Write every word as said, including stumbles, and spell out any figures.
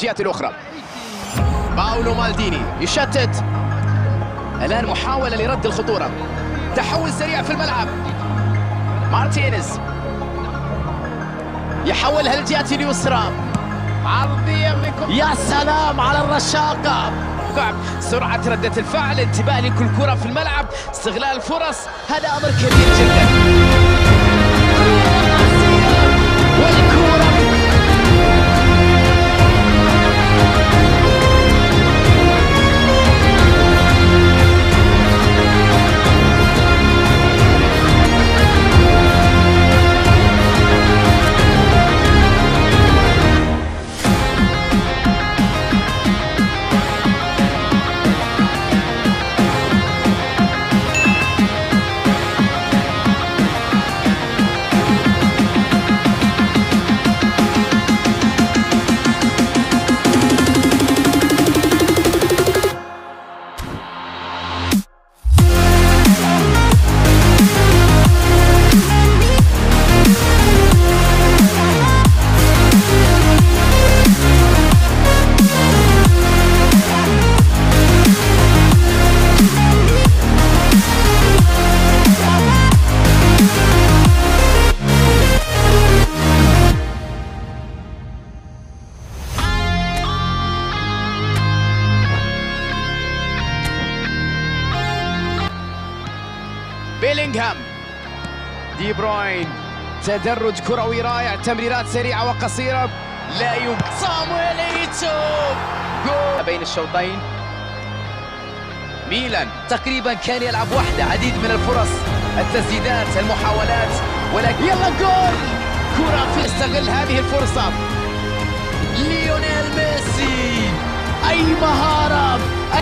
الجهة الأخرى. باولو مالديني يشتت الآن، محاولة لرد الخطورة، تحول سريع في الملعب. مارتينيز يحولها للجهة اليسرى، عرضية منكم، يا سلام على الرشاقة، سرعة ردة الفعل، انتباه لكل كرة في الملعب، استغلال الفرص، هذا أمر كبير جدا. والكرة بيلينغهام، دي بروين، تدرج كروي رائع، تمريرات سريعة وقصيرة، لا يمكن، صامويل إيتو، جول بين الشوطين. ميلان تقريبا كان يلعب وحده، عديد من الفرص، التسديدات، المحاولات، ولكن يلا جول، كرة في، استغل هذه الفرصة ليونيل ميسي.